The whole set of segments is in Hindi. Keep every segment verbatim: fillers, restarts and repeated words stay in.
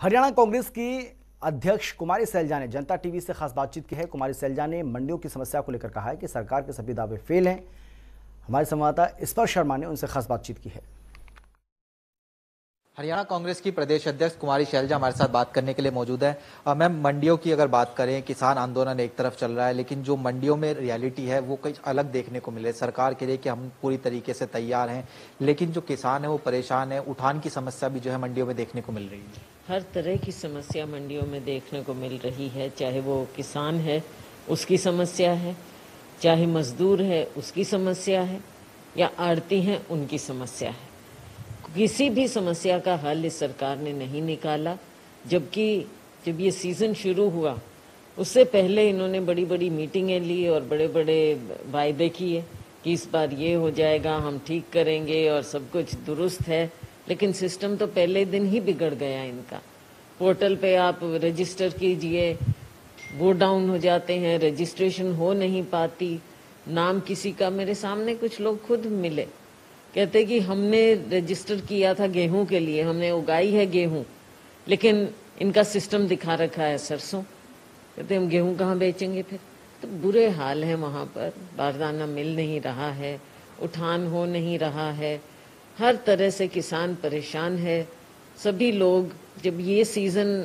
हरियाणा कांग्रेस की अध्यक्ष कुमारी सैलजा ने जनता टीवी से खास बातचीत की है। कुमारी सैलजा ने मंडियों की समस्या को लेकर कहा है कि सरकार के सभी दावे फेल हैं। हमारे संवाददाता स्पर्श शर्मा ने उनसे खास बातचीत की है। हरियाणा कांग्रेस की प्रदेश अध्यक्ष कुमारी सैलजा हमारे साथ बात करने के लिए मौजूद है। मैम, मंडियों की अगर बात करें, किसान आंदोलन एक तरफ चल रहा है, लेकिन जो मंडियों में रियलिटी है वो कुछ अलग देखने को मिले। सरकार कह रही है कि हम पूरी तरीके से तैयार हैं, लेकिन जो किसान है वो परेशान है। उठान की समस्या भी जो है मंडियों में देखने को मिल रही है। हर तरह की समस्या मंडियों में देखने को मिल रही है, चाहे वो किसान है उसकी समस्या है, चाहे मजदूर है उसकी समस्या है, या आड़ती हैं उनकी समस्या है। किसी भी समस्या का हल इस सरकार ने नहीं निकाला। जबकि जब ये सीज़न शुरू हुआ उससे पहले इन्होंने बड़ी बड़ी मीटिंगें ली और बड़े बड़े वायदे किए कि इस बार ये हो जाएगा, हम ठीक करेंगे और सब कुछ दुरुस्त है। लेकिन सिस्टम तो पहले दिन ही बिगड़ गया इनका। पोर्टल पे आप रजिस्टर कीजिए, वो डाउन हो जाते हैं, रजिस्ट्रेशन हो नहीं पाती। नाम किसी का, मेरे सामने कुछ लोग खुद मिले, कहते कि हमने रजिस्टर किया था गेहूं के लिए, हमने उगाई है गेहूं, लेकिन इनका सिस्टम दिखा रखा है सरसों। कहते हम गेहूं कहाँ बेचेंगे फिर। तो बुरे हाल है वहाँ पर, बारदाना मिल नहीं रहा है, उठान हो नहीं रहा है, हर तरह से किसान परेशान है। सभी लोग, जब ये सीज़न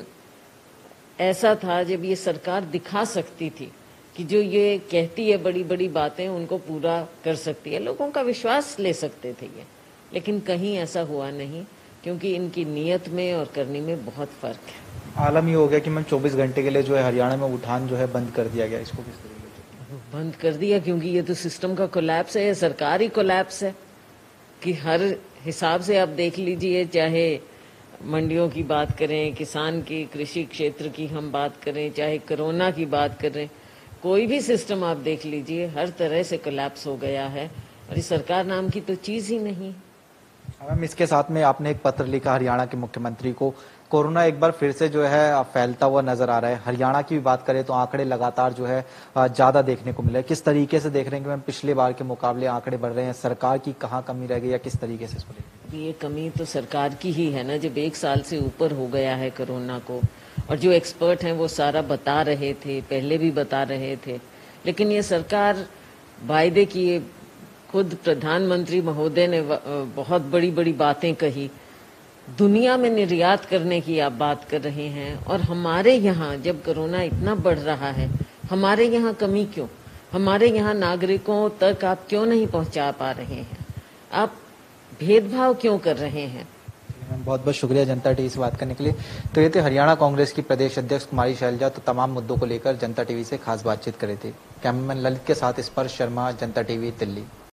ऐसा था जब ये सरकार दिखा सकती थी कि जो ये कहती है बड़ी बड़ी बातें उनको पूरा कर सकती है, लोगों का विश्वास ले सकते थे ये, लेकिन कहीं ऐसा हुआ नहीं, क्योंकि इनकी नीयत में और करनी में बहुत फर्क है। आलम ये हो गया कि मैं चौबीस घंटे के लिए जो है हरियाणा में उठान जो है बंद कर दिया गया। इसको किस तरीके से बंद कर दिया? क्योंकि ये तो सिस्टम का कोलैप्स है, ये सरकारी कोलैप्स है कि हर हिसाब से आप देख लीजिए, चाहे मंडियों की बात करें, किसान की, कृषि क्षेत्र की हम बात करें, चाहे कोरोना की बात करें, कोई भी सिस्टम आप देख लीजिए, हर तरह से कोलैप्स हो गया है और इस सरकार नाम की तो चीज़ ही नहीं। मैम, इसके साथ में आपने एक पत्र लिखा हरियाणा के मुख्यमंत्री को। कोरोना एक बार फिर से जो है फैलता हुआ नजर आ रहा है। हरियाणा की भी बात करें तो आंकड़े लगातार जो है ज्यादा देखने को मिले। किस तरीके से देख रहे हैं कि मैम पिछले बार के मुकाबले आंकड़े बढ़ रहे हैं? सरकार की कहाँ कमी रह गई या किस तरीके से इसको? ये कमी तो सरकार की ही है ना, जब एक साल से ऊपर हो गया है कोरोना को, और जो एक्सपर्ट हैं वो सारा बता रहे थे, पहले भी बता रहे थे, लेकिन ये सरकार वायदे किए। खुद प्रधानमंत्री महोदय ने बहुत बड़ी बड़ी बातें कही, दुनिया में निर्यात करने की आप बात कर रहे हैं, और हमारे यहाँ जब कोरोना इतना बढ़ रहा है, हमारे यहाँ कमी क्यों? हमारे यहाँ नागरिकों तक आप क्यों नहीं पहुँचा पा रहे हैं? आप भेदभाव क्यों कर रहे हैं? बहुत बहुत शुक्रिया जनता टीवी से बात करने के लिए। तो ये थे हरियाणा कांग्रेस की प्रदेश अध्यक्ष कुमारी सैलजा। तो तमाम मुद्दों को लेकर जनता टीवी से खास बातचीत कर रहे थे। कैमरामैन ललित के साथ स्पर्श शर्मा, जनता टीवी, दिल्ली।